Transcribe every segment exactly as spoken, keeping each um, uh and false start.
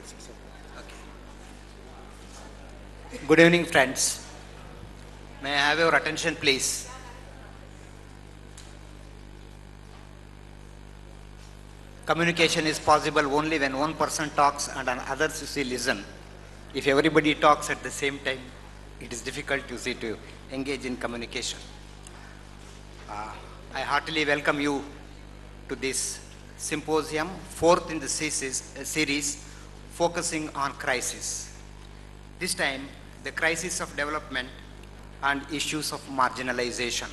Good evening, friends. May I have your attention, please? Communication is possible only when one person talks and others, you see, listen. If everybody talks at the same time, it is difficult, you see, to engage in communication. Uh, I heartily welcome you to this symposium, fourth in the series, focusing on crisis. This time, the crisis of development and issues of marginalization.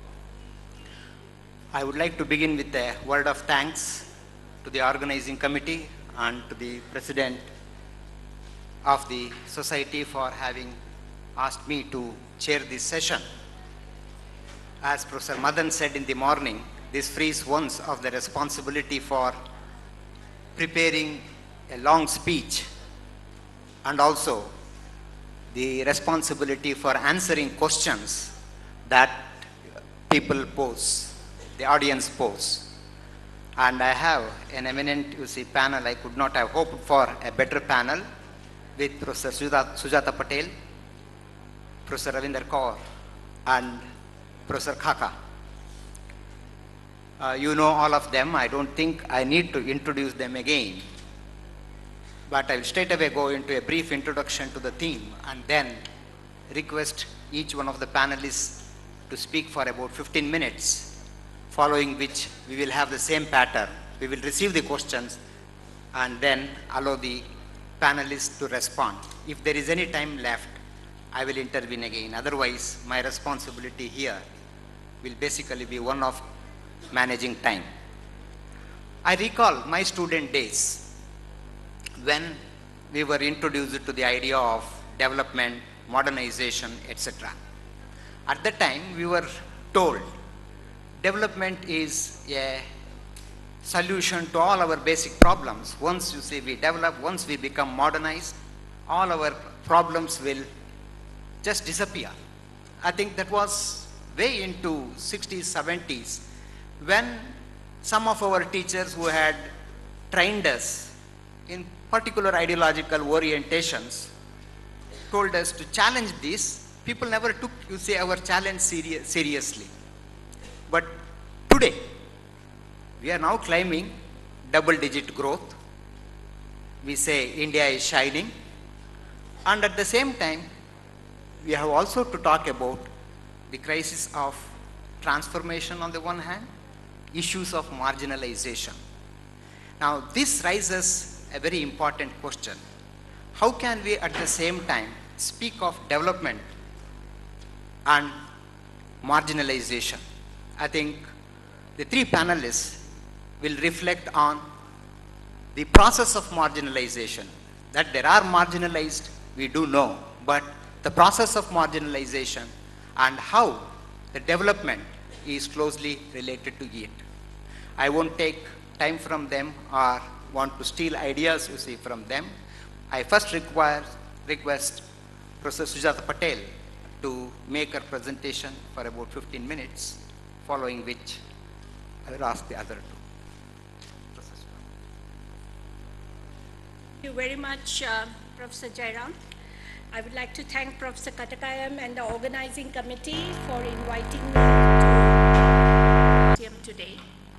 I would like to begin with a word of thanks to the organizing committee and to the president of the society for having asked me to chair this session. As Professor Madan said in the morning, this frees one of the responsibility for preparing a long speech and also the responsibility for answering questions that people pose, the audience pose. And I have an eminent, you see, panel. I could not have hoped for a better panel with Professor Sujata Patel, Professor Ravinder Kaur, and Professor Khaka. Uh, you know all of them. I don't think I need to introduce them again. But I will straight away go into a brief introduction to the theme and then request each one of the panelists to speak for about fifteen minutes, following which we will have the same pattern. We will receive the questions and then allow the panelists to respond. If there is any time left, I will intervene again. Otherwise, my responsibility here will basically be one of managing time. I recall my student days when we were introduced to the idea of development, modernization, et cetera. At that time, we were told development is a solution to all our basic problems. Once you see we develop, once we become modernized, all our problems will just disappear. I think that was way into sixties, seventies, when some of our teachers who had trained us in particular ideological orientations told us to challenge this. People never took, you say, our challenge seri seriously. But today, we are now climbing double-digit growth. We say India is shining. And at the same time, we have also to talk about the crisis of transformation on the one hand, issues of marginalization. Now, this raises a very important question. How can we at the same time speak of development and marginalization? I think the three panelists will reflect on the process of marginalization. That there are marginalized, we do know, but the process of marginalization and how the development is closely related to it. I won't take time from them or want to steal ideas, you see, from them. I first require, request Professor Sujata Patel to make her presentation for about fifteen minutes, following which I will ask the other two. Thank you very much, uh, Professor Jairam. I would like to thank Professor Katakayam and the organizing committee for inviting me to today.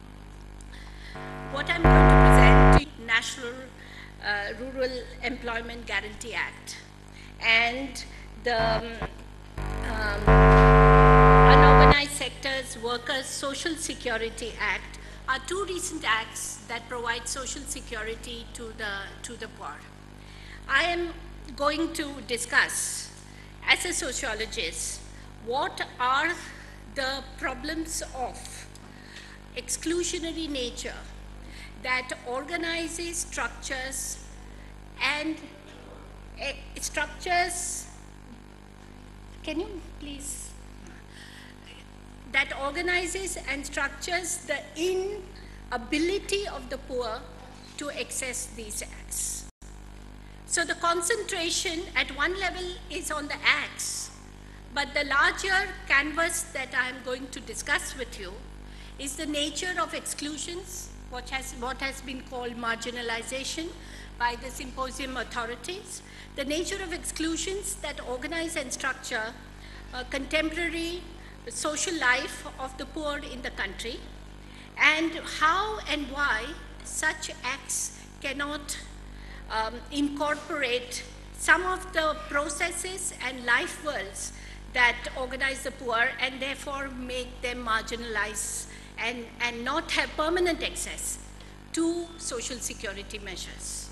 What I'm going to present is the National uh, Rural Employment Guarantee Act and the um, um, Unorganized Sectors Workers Social Security Act are two recent acts that provide social security to the, to the poor. I am going to discuss, as a sociologist, what are the problems of exclusionary nature that organizes structures and uh, structures, can you please, that organizes and structures the inability of the poor to access these acts. So the concentration at one level is on the acts, but the larger canvas that I am going to discuss with you is the nature of exclusions, what has, what has been called marginalization, by the symposium authorities, the nature of exclusions that organize and structure uh, contemporary social life of the poor in the country, and how and why such acts cannot um, incorporate some of the processes and life worlds that organize the poor and therefore make them marginalized and, and not have permanent access to social security measures.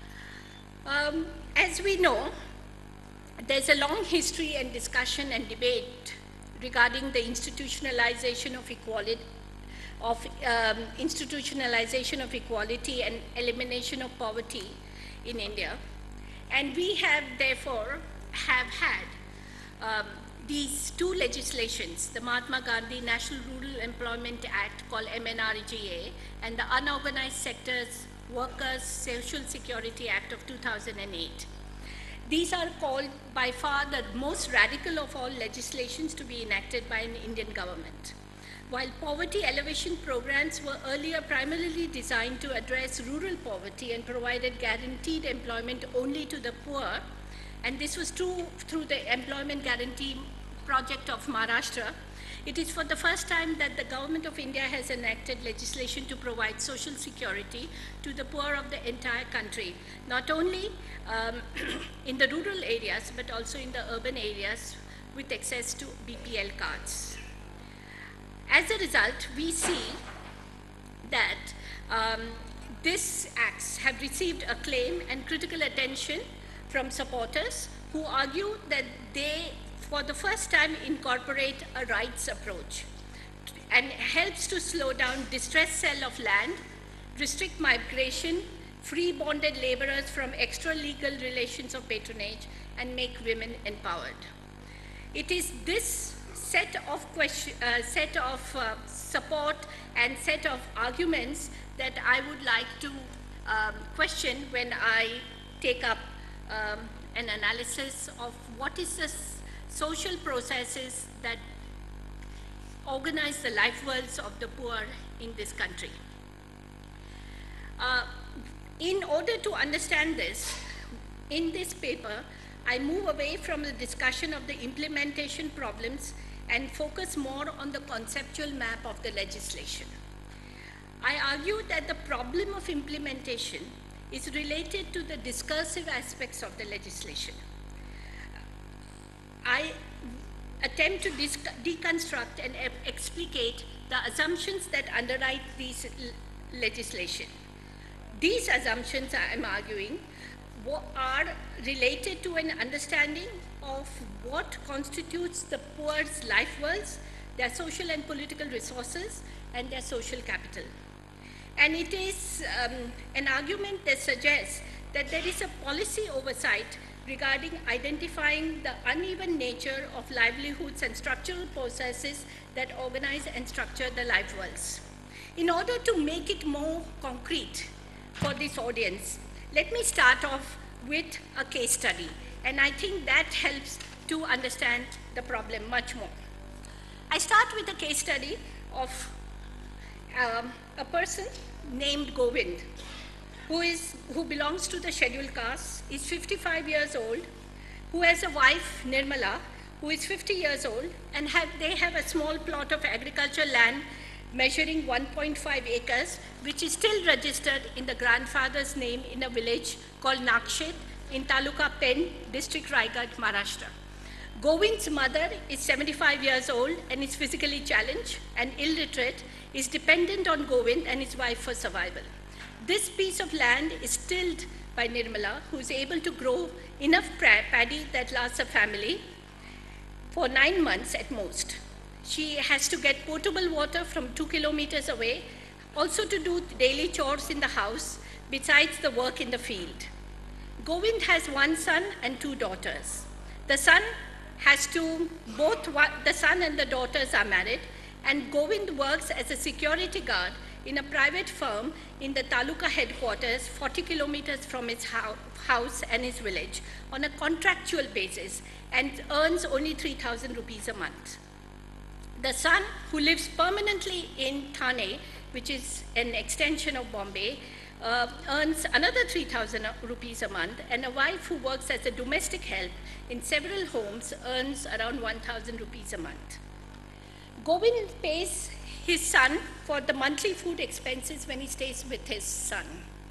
Um, as we know, there's a long history and discussion and debate regarding the institutionalization of equality, of um, institutionalization of equality and elimination of poverty in India. And we have therefore have had um, these two legislations, the Mahatma Gandhi National Rural Employment Act called M N R G A and the Unorganized Sectors Workers Social Security Act of two thousand eight. These are called by far the most radical of all legislations to be enacted by an Indian government. While poverty elevation programs were earlier primarily designed to address rural poverty and provided guaranteed employment only to the poor, and this was true through the Employment Guarantee Project of Maharashtra, it is for the first time that the Government of India has enacted legislation to provide social security to the poor of the entire country, not only um, in the rural areas, but also in the urban areas with access to B P L cards. As a result, we see that um, these acts have received acclaim and critical attention from supporters who argue that they, for the first time, incorporate a rights approach and helps to slow down distressed sale of land, restrict migration, free bonded laborers from extra-legal relations of patronage, and make women empowered. It is this set of, question, uh, set of uh, support and set of arguments that I would like to um, question when I take up um, an analysis of what is the social processes that organize the life worlds of the poor in this country. Uh, in order to understand this, in this paper, I move away from the discussion of the implementation problems and focus more on the conceptual map of the legislation. I argue that the problem of implementation is related to the discursive aspects of the legislation. I attempt to deconstruct and explicate the assumptions that underwrite this legislation. These assumptions, I am arguing, are related to an understanding of what constitutes the poor's life worlds, their social and political resources, and their social capital. And it is um, an argument that suggests that there is a policy oversight regarding identifying the uneven nature of livelihoods and structural processes that organize and structure the life worlds. In order to make it more concrete for this audience, let me start off with a case study, and I think that helps to understand the problem much more. I start with a case study of um, a person named Govind, who, is, who belongs to the scheduled caste, is fifty-five years old, who has a wife, Nirmala, who is fifty years old, and have, they have a small plot of agricultural land measuring one point five acres, which is still registered in the grandfather's name in a village called Nakshet in Taluka Pen, District Raigad, Maharashtra. Govind's mother is seventy-five years old and is physically challenged and illiterate, is dependent on Govind and his wife for survival. This piece of land is tilled by Nirmala, who is able to grow enough paddy that lasts a family for nine months at most. She has to get potable water from two kilometers away, also to do daily chores in the house, besides the work in the field. Govind has one son and two daughters. The son has to, both the son and the daughters are married, and Govind works as a security guard in a private firm in the Taluka headquarters, forty kilometers from his house and his village, on a contractual basis, and earns only three thousand rupees a month. The son, who lives permanently in Thane, which is an extension of Bombay, uh, earns another three thousand rupees a month, and a wife who works as a domestic help in several homes earns around one thousand rupees a month. Govind pays his son for the monthly food expenses when he stays with his son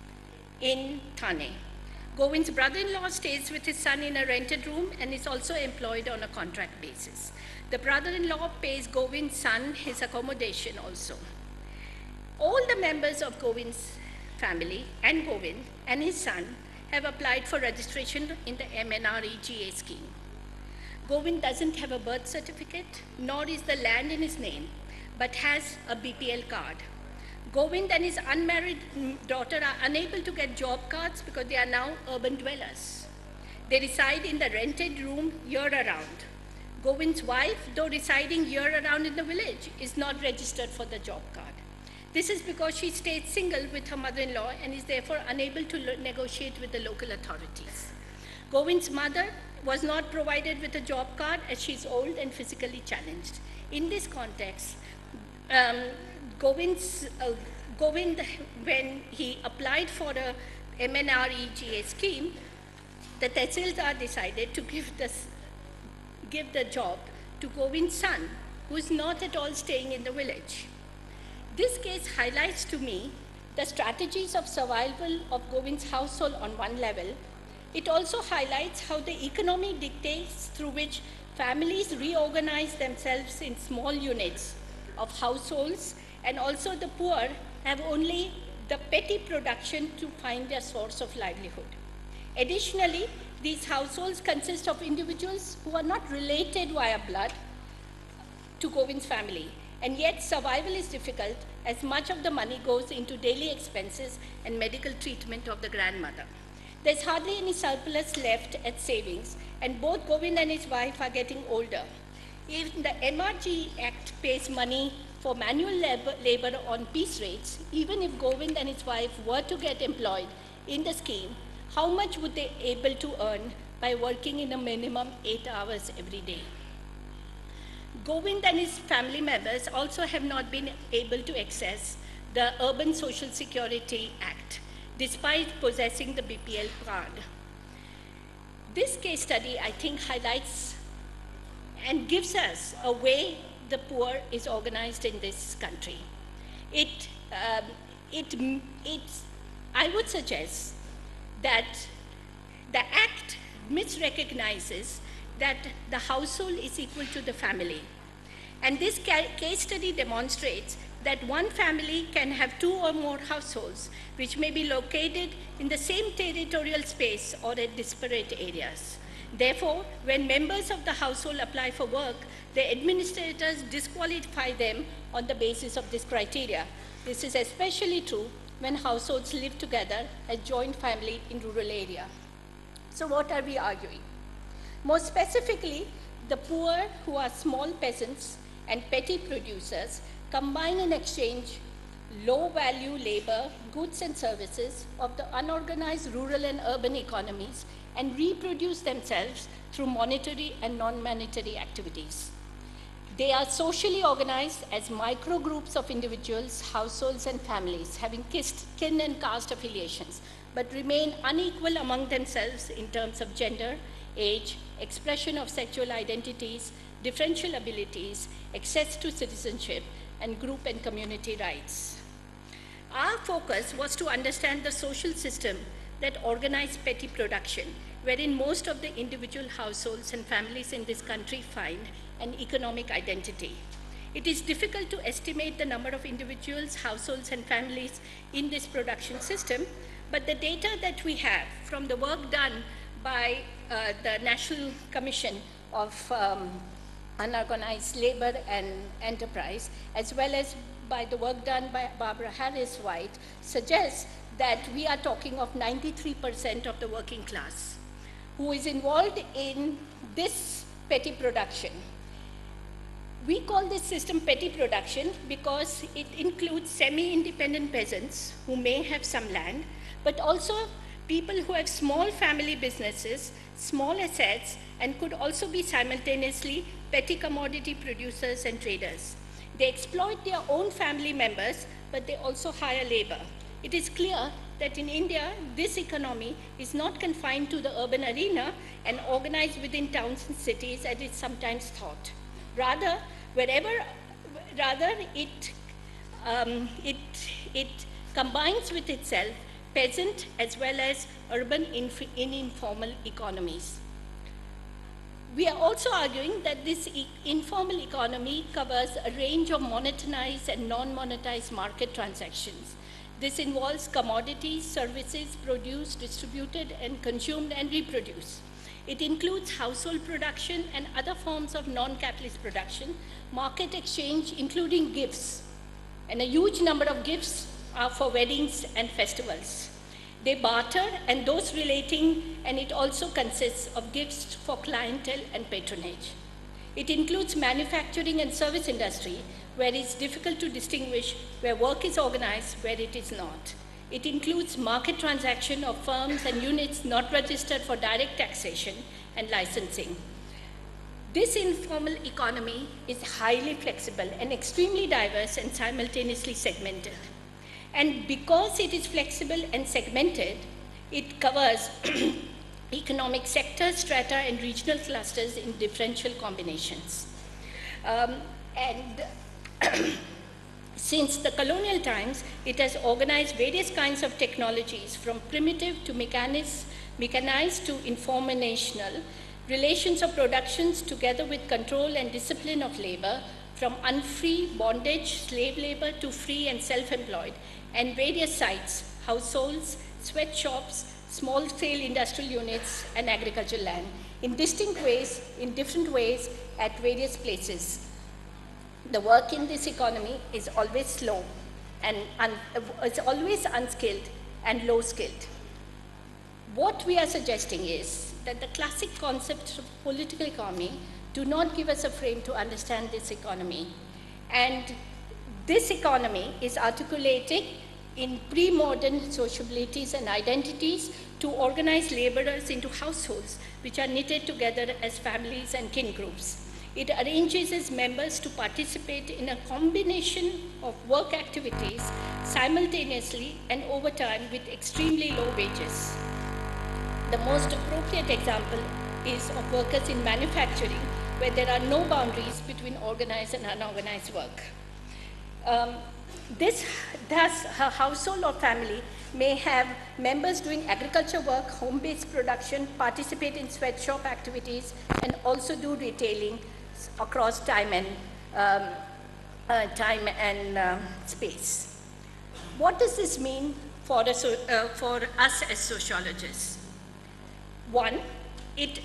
in Thane. Govind's brother-in-law stays with his son in a rented room and is also employed on a contract basis. The brother-in-law pays Govind's son his accommodation also. All the members of Govind's family and Govind and his son have applied for registration in the M N R E G A scheme. Govind doesn't have a birth certificate, nor is the land in his name, but has a B P L card. Govind and his unmarried daughter are unable to get job cards because they are now urban dwellers. They reside in the rented room year-round. Govind's wife, though residing year-round in the village, is not registered for the job card. This is because she stays single with her mother-in-law and is therefore unable to negotiate with the local authorities. Govind's mother was not provided with a job card as she is old and physically challenged. In this context, um, Govind's, uh, Govind, when he applied for a M N R E G A scheme, the Tehsildar decided to give, this, give the job to Govind's son, who is not at all staying in the village. This case highlights to me the strategies of survival of Govind's household on one level. It also highlights how the economy dictates through which families reorganize themselves in small units of households, and also the poor have only the petty production to find their source of livelihood. Additionally, these households consist of individuals who are not related via blood to Govind's family, and yet survival is difficult as much of the money goes into daily expenses and medical treatment of the grandmother. There's hardly any surplus left at savings, and both Govind and his wife are getting older. Even the M R G Act pays money for manual labor, labor on piece rates. Even if Govind and his wife were to get employed in the scheme, how much would they be able to earn by working in a minimum eight hours every day? Govind and his family members also have not been able to access the Urban Social Security Act, despite possessing the B P L card. This case study, I think, highlights and gives us a way the poor is organized in this country. It, um, it, it, I would suggest that the Act misrecognizes that the household is equal to the family. And this case study demonstrates that one family can have two or more households, which may be located in the same territorial space or at disparate areas. Therefore, when members of the household apply for work, the administrators disqualify them on the basis of this criteria. This is especially true when households live together as joint family in rural area. So what are we arguing? More specifically, the poor, who are small peasants and petty producers, combine and exchange low-value labor, goods and services of the unorganized rural and urban economies and reproduce themselves through monetary and non-monetary activities. They are socially organized as micro-groups of individuals, households, and families, having kin and caste affiliations, but remain unequal among themselves in terms of gender, age, expression of sexual identities, differential abilities, access to citizenship, and group and community rights. Our focus was to understand the social system that organized petty production, wherein most of the individual households and families in this country find an economic identity. It is difficult to estimate the number of individuals, households, and families in this production system, but the data that we have from the work done by uh, the National Commission of um, Unorganized Labor and Enterprise, as well as by the work done by Barbara Harris-White, suggests that we are talking of ninety-three percent of the working class who is involved in this petty production. We call this system petty production because it includes semi-independent peasants who may have some land, but also people who have small family businesses, small assets, and could also be simultaneously petty commodity producers and traders. They exploit their own family members, but they also hire labor. It is clear that in India, this economy is not confined to the urban arena and organized within towns and cities as it's sometimes thought. Rather, wherever, rather it, um, it, it combines with itself peasant as well as urban inf in informal economies. We are also arguing that this e informal economy covers a range of monetized and non-monetized market transactions. This involves commodities, services produced, distributed, and consumed and reproduced. It includes household production and other forms of non-capitalist production, market exchange, including gifts. And a huge number of gifts are for weddings and festivals. They barter and those relating, and it also consists of gifts for clientele and patronage. It includes manufacturing and service industry, where it's difficult to distinguish where work is organized, where it is not. It includes market transaction of firms and units not registered for direct taxation and licensing. This informal economy is highly flexible and extremely diverse and simultaneously segmented. And because it is flexible and segmented, it covers economic sectors, strata, and regional clusters in differential combinations. Um, and since the colonial times, it has organized various kinds of technologies from primitive to mechanized, mechanized to informational, relations of productions together with control and discipline of labor, from unfree bondage, slave labor to free and self-employed, and various sites, households, sweatshops, small-scale industrial units, and agricultural land, in distinct ways, in different ways, at various places. The work in this economy is always slow, and un is always unskilled and low-skilled. What we are suggesting is that the classic concepts of political economy do not give us a frame to understand this economy. And this economy is articulated in pre-modern sociabilities and identities to organize laborers into households, which are knitted together as families and kin groups. It arranges its members to participate in a combination of work activities simultaneously and over time with extremely low wages. The most appropriate example is of workers in manufacturing, where there are no boundaries between organized and unorganized work. Um, this, thus, a household or family may have members doing agriculture work, home-based production, participate in sweatshop activities, and also do retailing across time and, um, uh, time and um, space. What does this mean for, a so, uh, for us as sociologists? One, it,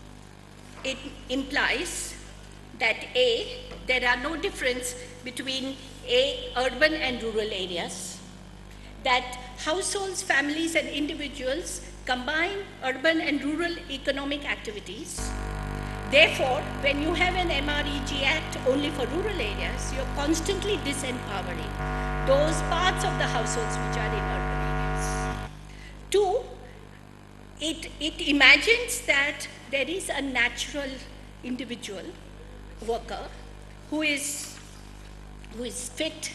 it implies that A, there are no difference between A, urban and rural areas, that households, families, and individuals combine urban and rural economic activities. Therefore, when you have an M R E G Act only for rural areas, you're constantly disempowering those parts of the households which are in urban areas. Two, it, it imagines that there is a natural individual worker who is, who is fit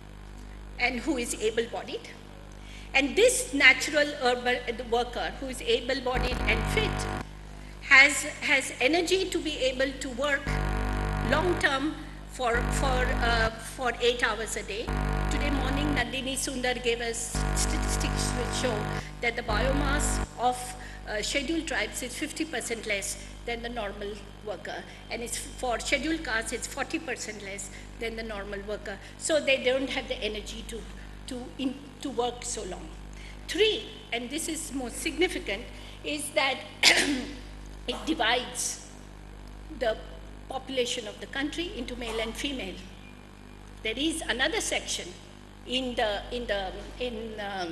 and who is able-bodied. And this natural urban worker who is able-bodied and fit has, has energy to be able to work long-term for, for, uh, for eight hours a day. Today morning, Nandini Sundar gave us statistics which show that the biomass of uh, scheduled tribes is fifty percent less than the normal worker. And it's for scheduled castes, it's forty percent less than the normal worker. So they don't have the energy to, to, in, to work so long. Three, and this is most significant, is that it divides the population of the country into male and female. There is another section in the, in the, in, um,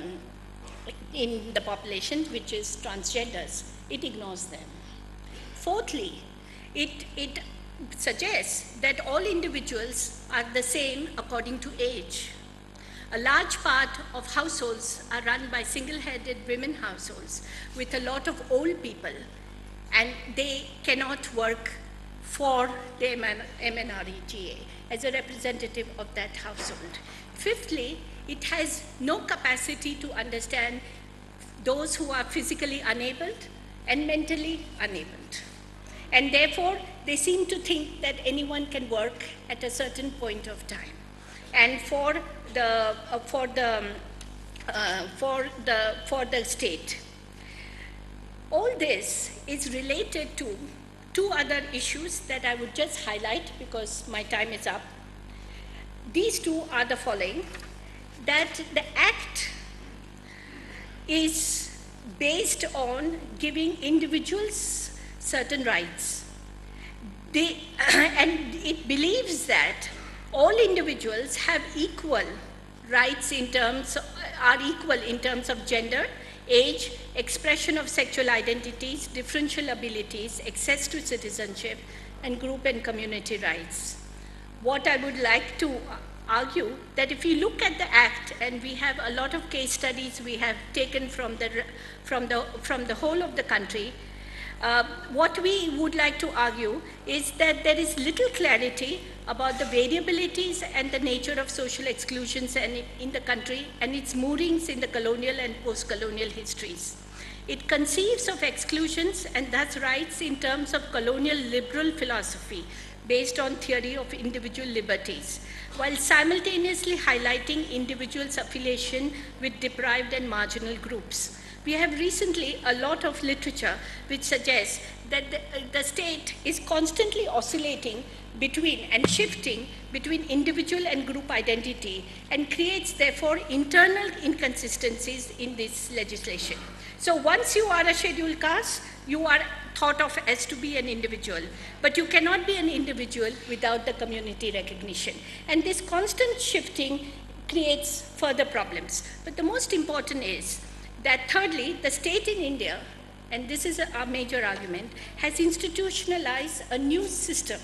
in the population which is transgenders. It ignores them. Fourthly, it, it suggests that all individuals are the same according to age. A large part of households are run by single-headed women households with a lot of old people, and they cannot work for the M N R E G A as a representative of that household. Fifthly, it has no capacity to understand those who are physically unabled and mentally unabled. And therefore, they seem to think that anyone can work at a certain point of time. And for the, uh, for the, uh, for the, for the state. All this is related to two other issues that I would just highlight because my time is up. These two are the following, that the Act is based on giving individuals certain rights. They, and it believes that all individuals have equal rights in terms, are equal in terms of gender, age, expression of sexual identities, differential abilities, access to citizenship, and group and community rights. What I would like to argue that if you look at the Act, and we have a lot of case studies we have taken from the, from the, from the whole of the country, uh, what we would like to argue is that there is little clarity about the variabilities and the nature of social exclusions and in the country and its moorings in the colonial and post-colonial histories. It conceives of exclusions and thus rights in terms of colonial liberal philosophy based on theory of individual liberties, while simultaneously highlighting individuals' affiliation with deprived and marginal groups. We have recently a lot of literature which suggests that the, the state is constantly oscillating between and shifting between individual and group identity and creates therefore internal inconsistencies in this legislation. So once you are a scheduled caste, you are thought of as to be an individual, but you cannot be an individual without the community recognition. And this constant shifting creates further problems. But the most important is that thirdly, the state in India, and this is a, a major argument, has institutionalized a new system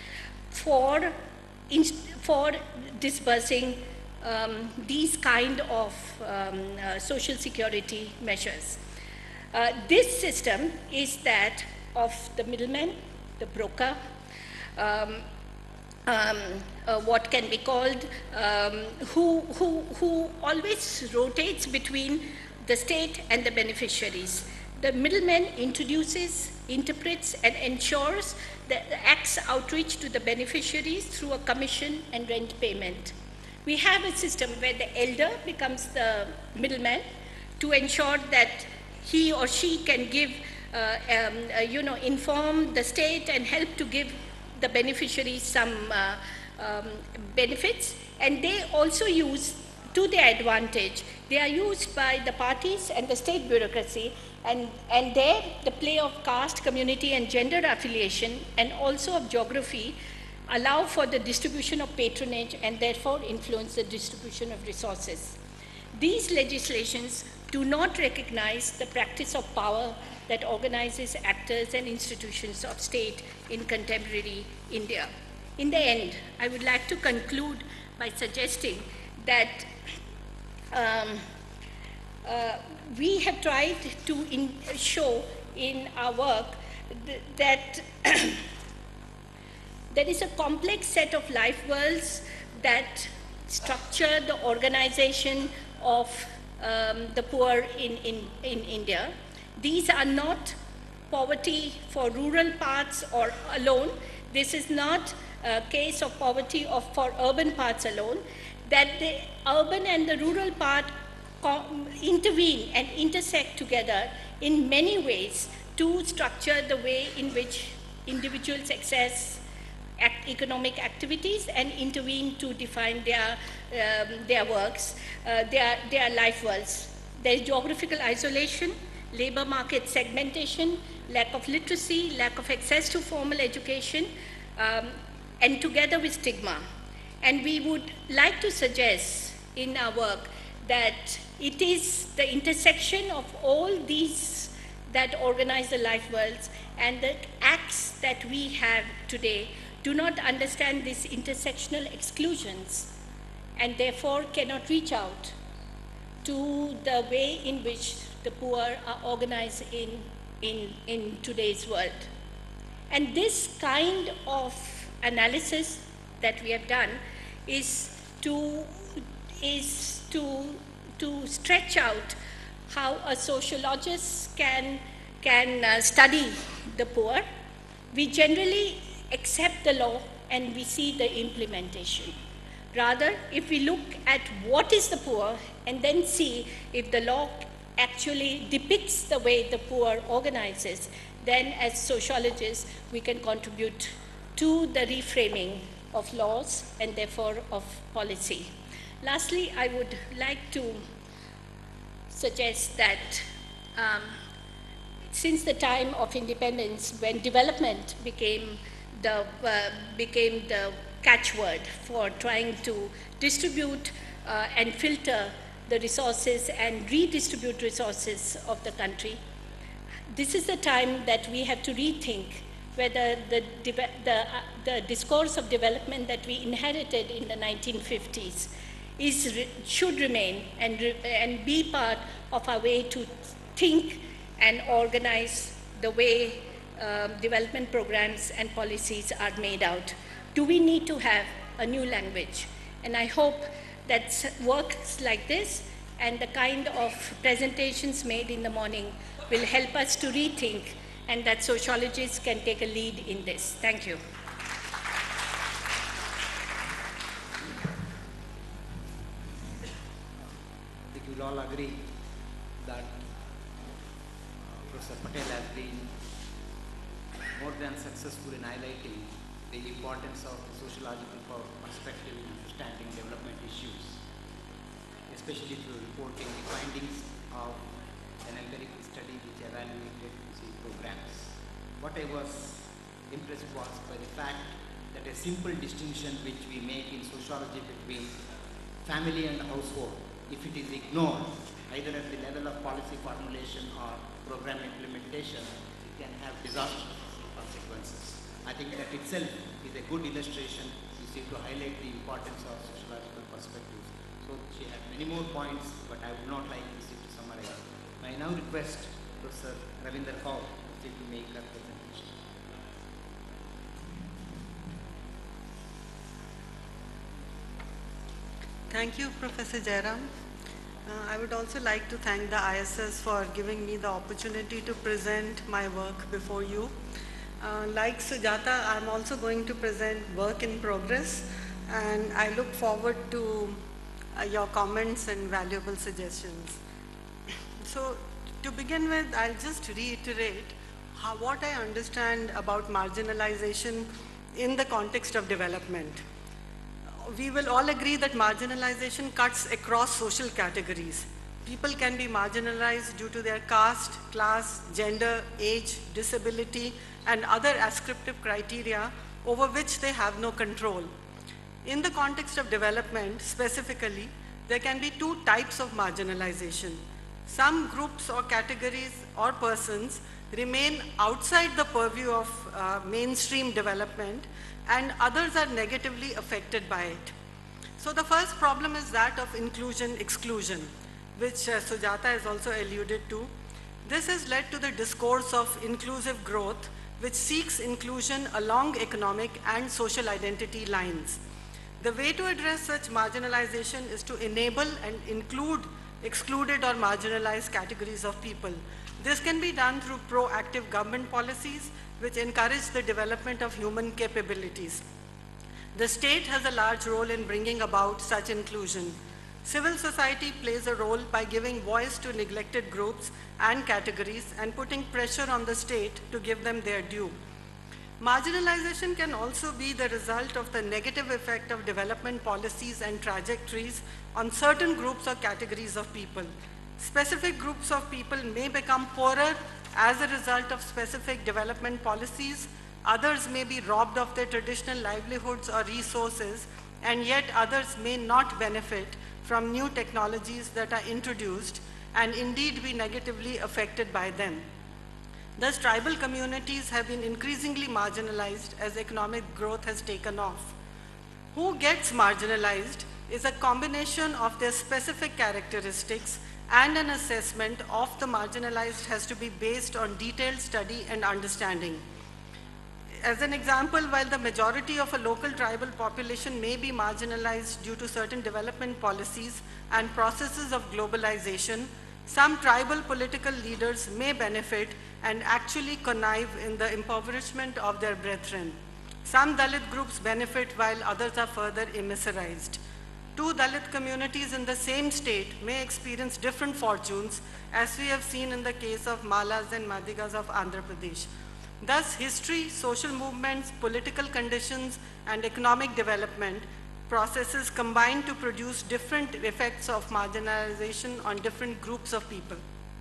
for, in, for disbursing um, these kind of um, uh, social security measures. Uh, this system is that of the middleman, the broker, um, um, uh, what can be called, um, who, who, who always rotates between the state and the beneficiaries. The middleman introduces, interprets, and ensures the Act's outreach to the beneficiaries through a commission and rent payment. We have a system where the elder becomes the middleman to ensure that he or she can give, uh, um, uh, you know, inform the state and help to give the beneficiaries some uh, um, benefits. And they also use, to their advantage, they are used by the parties and the state bureaucracy, and, and there the play of caste, community, and gender affiliation, and also of geography, allow for the distribution of patronage and therefore influence the distribution of resources. These legislations do not recognize the practice of power that organizes actors and institutions of state in contemporary India. In the end, I would like to conclude by suggesting that um, uh, we have tried to in, show in our work th that there is a complex set of life worlds that structure the organization of um, the poor in, in, in India. These are not poverty for rural parts or alone. This is not a case of poverty of, for urban parts alone, that the urban and the rural part intervene and intersect together in many ways to structure the way in which individuals access act economic activities and intervene to define their, um, their works, uh, their, their life worlds. There is geographical isolation, labor market segmentation, lack of literacy, lack of access to formal education, um, and together with stigma. And we would like to suggest in our work that it is the intersection of all these that organize the life worlds, and the acts that we have today do not understand these intersectional exclusions and therefore cannot reach out to the way in which the poor are organized in, in, in today's world. And this kind of analysis that we have done is to, is to, to stretch out how a sociologist can, can uh, study the poor. We generally accept the law and we see the implementation. Rather, if we look at what is the poor and then see if the law actually depicts the way the poor organizes, then as sociologists, we can contribute to the reframing of laws and therefore of policy. Lastly, I would like to suggest that um, since the time of independence, when development became the, uh, became the catchword for trying to distribute uh, and filter the resources and redistribute resources of the country, this is the time that we have to rethink whether the, the, uh, the discourse of development that we inherited in the nineteen fifties is, should remain and, and be part of our way to think and organize the way uh, development programs and policies are made out. Do we need to have a new language? And I hope that works like this and the kind of presentations made in the morning will help us to rethink, and that sociologists can take a lead in this. Thank you. I think you'll all agree that uh, Professor Patel has been more than successful in highlighting the importance of the sociological perspective in understanding development issues, especially through reporting the findings of an empirical study which evaluated the programs. What I was impressed was by the fact that a simple distinction which we make in sociology between family and household, if it is ignored, either at the level of policy formulation or program implementation, it can have disastrous consequences. I think that itself is a good illustration, you see, to highlight the importance of sociological perspectives. So she had many more points, but I would not like this to summarize. I now request Professor Ravinder Kaur to make her presentation. Thank you, Professor Jairam. Uh, I would also like to thank the I S S for giving me the opportunity to present my work before you. Uh, like Sujata, I'm also going to present work in progress, and I look forward to uh, your comments and valuable suggestions. So, to begin with, I'll just reiterate how, what I understand about marginalization in the context of development. We will all agree that marginalization cuts across social categories. People can be marginalized due to their caste, class, gender, age, disability, and other ascriptive criteria over which they have no control. In the context of development, specifically, there can be two types of marginalization. Some groups or categories or persons remain outside the purview of uh, mainstream development, and others are negatively affected by it. So the first problem is that of inclusion-exclusion, which uh, Sujata has also alluded to. This has led to the discourse of inclusive growth, which seeks inclusion along economic and social identity lines. The way to address such marginalization is to enable and include excluded or marginalized categories of people. This can be done through proactive government policies which encourage the development of human capabilities. The state has a large role in bringing about such inclusion. Civil society plays a role by giving voice to neglected groups and categories and putting pressure on the state to give them their due. Marginalization can also be the result of the negative effect of development policies and trajectories on certain groups or categories of people. Specific groups of people may become poorer as a result of specific development policies. Others may be robbed of their traditional livelihoods or resources, and yet others may not benefit from new technologies that are introduced and indeed be negatively affected by them. Thus, tribal communities have been increasingly marginalized as economic growth has taken off. Who gets marginalized is a combination of their specific characteristics, and an assessment of the marginalized has to be based on detailed study and understanding. As an example, while the majority of a local tribal population may be marginalized due to certain development policies and processes of globalization, some tribal political leaders may benefit and actually connive in the impoverishment of their brethren. Some Dalit groups benefit while others are further emissarized. Two Dalit communities in the same state may experience different fortunes, as we have seen in the case of Malas and Madigas of Andhra Pradesh. Thus, history, social movements, political conditions, and economic development processes combine to produce different effects of marginalization on different groups of people.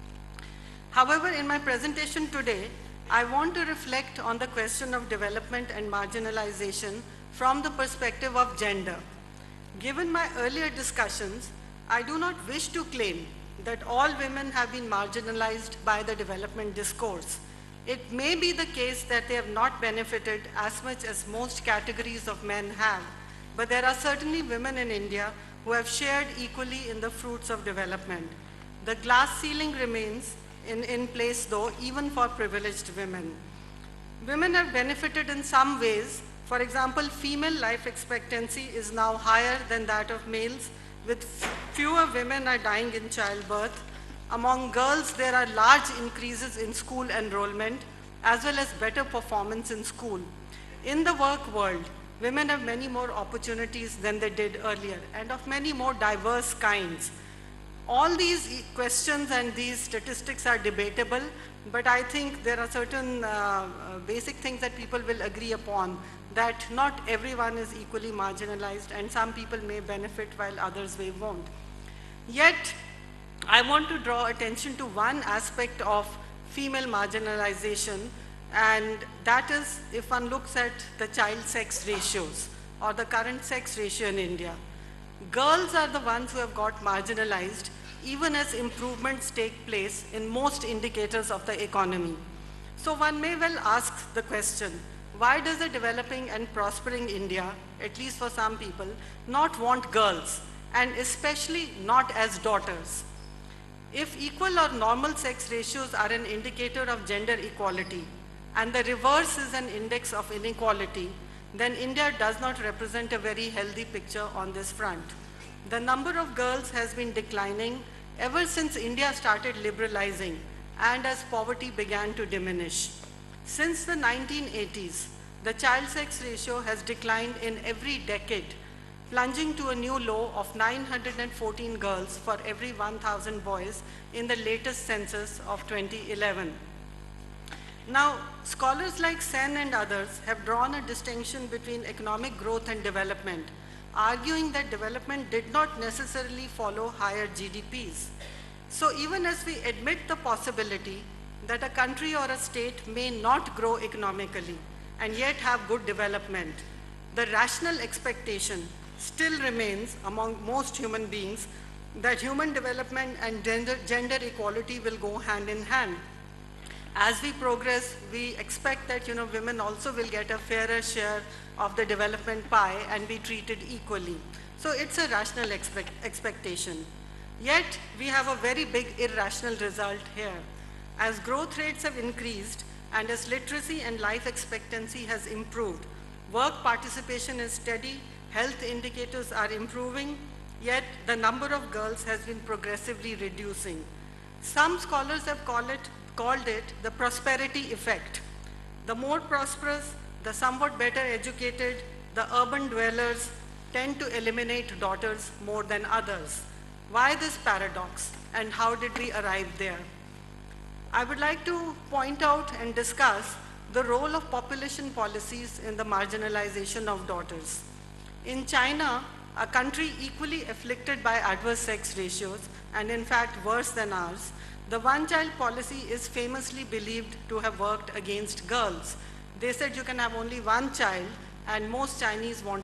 However, in my presentation today, I want to reflect on the question of development and marginalization from the perspective of gender. Given my earlier discussions, I do not wish to claim that all women have been marginalized by the development discourse. It may be the case that they have not benefited as much as most categories of men have, but there are certainly women in India who have shared equally in the fruits of development. The glass ceiling remains in, in place though, even for privileged women. Women have benefited in some ways. For example, female life expectancy is now higher than that of males, with fewer women are dying in childbirth. Among girls, there are large increases in school enrollment, as well as better performance in school. In the work world, women have many more opportunities than they did earlier, and of many more diverse kinds. All these questions and these statistics are debatable, but I think there are certain uh, basic things that people will agree upon, that not everyone is equally marginalized, and some people may benefit while others may won't. Yet, I want to draw attention to one aspect of female marginalization, and that is if one looks at the child sex ratios or the current sex ratio in India. Girls are the ones who have got marginalized, even as improvements take place in most indicators of the economy. So one may well ask the question, why does a developing and prospering India, at least for some people, not want girls, and especially not as daughters? If equal or normal sex ratios are an indicator of gender equality, and the reverse is an index of inequality, then India does not represent a very healthy picture on this front. The number of girls has been declining ever since India started liberalizing and as poverty began to diminish. Since the nineteen eighties, the child sex ratio has declined in every decade, plunging to a new low of nine hundred fourteen girls for every one thousand boys in the latest census of twenty eleven. Now, scholars like Sen and others have drawn a distinction between economic growth and development, arguing that development did not necessarily follow higher G D Ps. So even as we admit the possibility that a country or a state may not grow economically and yet have good development, the rational expectation still remains among most human beings that human development and gender, gender equality will go hand in hand. As we progress, we expect that you know, women also will get a fairer share of the development pie and be treated equally. So it's a rational expect expectation. Yet, we have a very big irrational result here. As growth rates have increased and as literacy and life expectancy has improved, work participation is steady, health indicators are improving, yet the number of girls has been progressively reducing. Some scholars have called it, called it the prosperity effect. The more prosperous, the somewhat better educated, the urban dwellers tend to eliminate daughters more than others. Why this paradox, and how did we arrive there? I would like to point out and discuss the role of population policies in the marginalization of daughters. In China, a country equally afflicted by adverse sex ratios, and in fact worse than ours, the one-child policy is famously believed to have worked against girls. They said you can have only one child, and most Chinese want